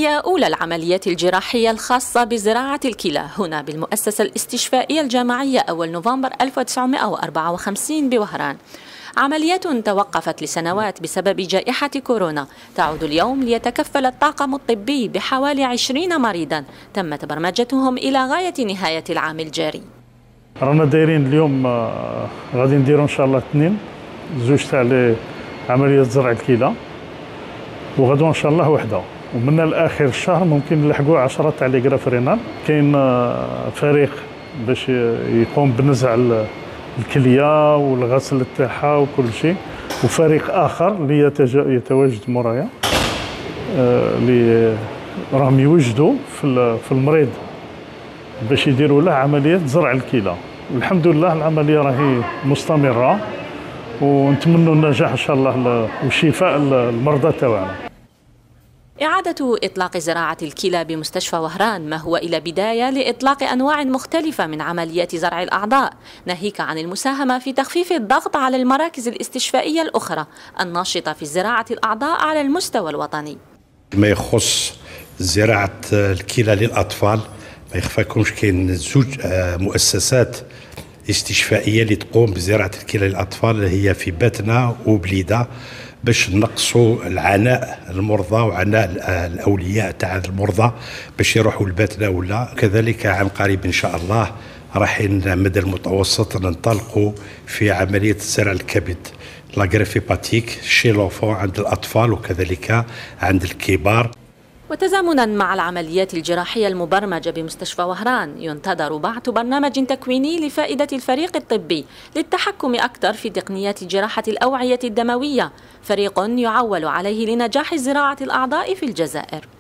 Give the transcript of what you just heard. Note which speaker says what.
Speaker 1: هي أولى العمليات الجراحية الخاصة بزراعة الكلى هنا بالمؤسسة الاستشفائية الجامعية أول نوفمبر 1954 بوهران. عمليات توقفت لسنوات بسبب جائحة كورونا تعود اليوم ليتكفل الطاقم الطبي بحوالي 20 مريضا تمت برمجتهم إلى غاية نهاية العام الجاري.
Speaker 2: رانا دايرين اليوم غادي نديروا إن شاء الله اثنين زوج تاع عملية زرع الكلى، وغدوة إن شاء الله وحدة، ومن الآخر الشهر ممكن نلحقوا 10 تاع لي غراف رينال. كاين فريق باش يقوم بنزع الكلية والغسل تاعها وكل شيء، وفريق آخر اللي يتواجد مورايا اللي راهم يوجدوا في المريض باش يديروا له عملية زرع الكلى. الحمد لله العملية راهي مستمرة ونتمنى النجاح إن شاء الله وشفاء المرضى تاعنا.
Speaker 1: إعادة إطلاق زراعة الكلى بمستشفى وهران ما هو إلى بداية لإطلاق أنواع مختلفة من عمليات زرع الأعضاء، ناهيك عن المساهمة في تخفيف الضغط على المراكز الاستشفائية الأخرى الناشطة في زراعة الأعضاء على المستوى الوطني.
Speaker 3: ما يخص زراعة الكلى للأطفال ما يخفاكمش كاين زوج مؤسسات استشفائية اللي تقوم بزراعة الكلى للأطفال، هي في باتنا وبليدة، باش نقصوا العناء المرضى وعناء الأولياء تاع المرضى باش يروحوا لباتنا. ولا كذلك عن قريب إن شاء الله رايحين مدى المتوسط ننطلقوا في عملية زرع الكبد لاغريفيباتيك شي لوفون عند الأطفال وكذلك عند الكبار.
Speaker 1: وتزامنا مع العمليات الجراحية المبرمجة بمستشفى وهران ينتظر بعث برنامج تكويني لفائدة الفريق الطبي للتحكم أكثر في تقنيات جراحة الأوعية الدموية، فريق يعول عليه لنجاح زراعة الأعضاء في الجزائر.